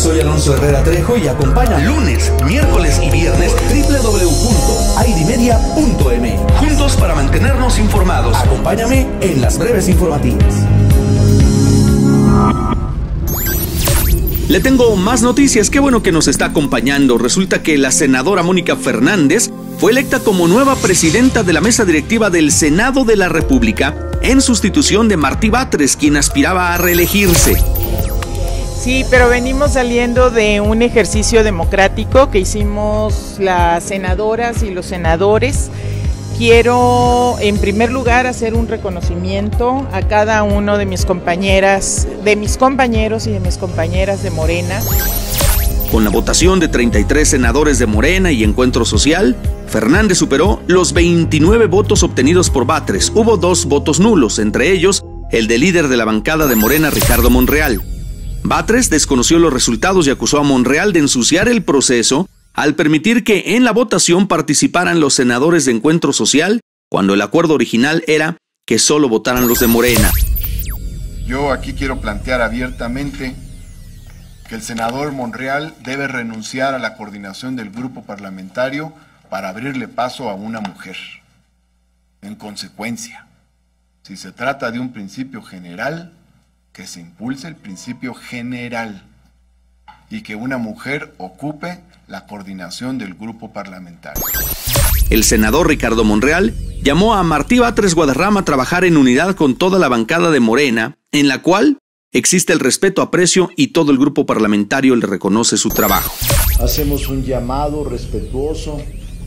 Soy Alonso Herrera Trejo y acompaña lunes, miércoles y viernes www.aidimedia.m. Juntos para mantenernos informados. Acompáñame en las breves informativas. Le tengo más noticias, qué bueno que nos está acompañando. Resulta que la senadora Mónica Fernández fue electa como nueva presidenta de la mesa directiva del Senado de la República en sustitución de Martí Batres, quien aspiraba a reelegirse. Sí, pero venimos saliendo de un ejercicio democrático que hicimos las senadoras y los senadores. Quiero, en primer lugar, hacer un reconocimiento a cada uno de mis compañeras, de mis compañeros y de mis compañeras de Morena. Con la votación de 33 senadores de Morena y Encuentro Social, Fernández superó los 29 votos obtenidos por Batres. Hubo 2 votos nulos, entre ellos el del líder de la bancada de Morena, Ricardo Monreal. Batres desconoció los resultados y acusó a Monreal de ensuciar el proceso al permitir que en la votación participaran los senadores de Encuentro Social, cuando el acuerdo original era que solo votaran los de Morena. Yo aquí quiero plantear abiertamente que el senador Monreal debe renunciar a la coordinación del grupo parlamentario para abrirle paso a una mujer. En consecuencia, si se trata de un principio general, que se impulse el principio general y que una mujer ocupe la coordinación del grupo parlamentario. El senador Ricardo Monreal llamó a Martí Batres Guadarrama a trabajar en unidad con toda la bancada de Morena, en la cual existe el respeto, aprecio y todo el grupo parlamentario le reconoce su trabajo. Hacemos un llamado respetuoso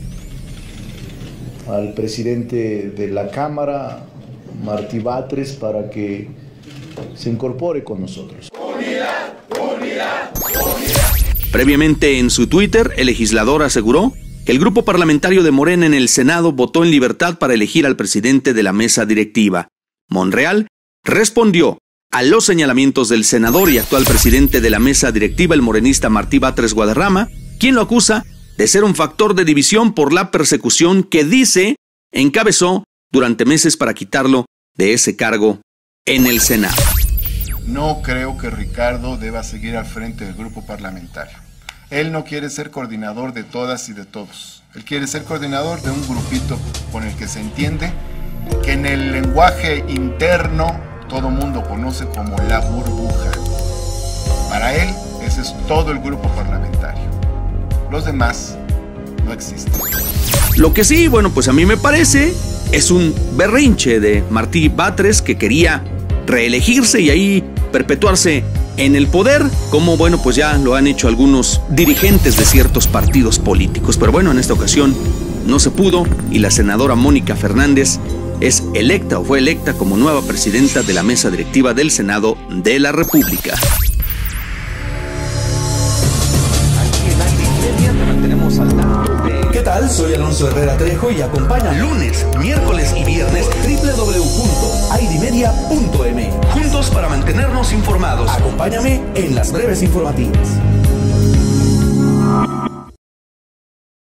al presidente de la Cámara, Martí Batres, para que se incorpore con nosotros. ¡Unidad! ¡Unidad! ¡Unidad! Previamente en su Twitter, el legislador aseguró que el grupo parlamentario de Morena en el Senado votó en libertad para elegir al presidente de la mesa directiva. Monreal respondió a los señalamientos del senador y actual presidente de la mesa directiva, el morenista Martí Batres Guadarrama, quien lo acusa de ser un factor de división por la persecución que dice encabezó durante meses para quitarlo de ese cargo en el Senado. No creo que Ricardo deba seguir al frente del grupo parlamentario. Él no quiere ser coordinador de todas y de todos. Él quiere ser coordinador de un grupito con el que se entiende, que en el lenguaje interno todo mundo conoce como la burbuja. Para él, ese es todo el grupo parlamentario. Los demás no existen. Lo que sí, bueno, pues a mí me parece, es un berrinche de Martí Batres que quería reelegirse y ahí perpetuarse en el poder, como bueno, pues ya lo han hecho algunos dirigentes de ciertos partidos políticos. Pero bueno, en esta ocasión no se pudo y la senadora Mónica Fernández es electa o fue electa como nueva presidenta de la mesa directiva del Senado de la República. ¿Qué tal? Soy Alonso Herrera Trejo y acompaña lunes, miércoles y viernes www.aidimedia.m. Juntos para mantenernos informados. Acompáñame en las breves informativas.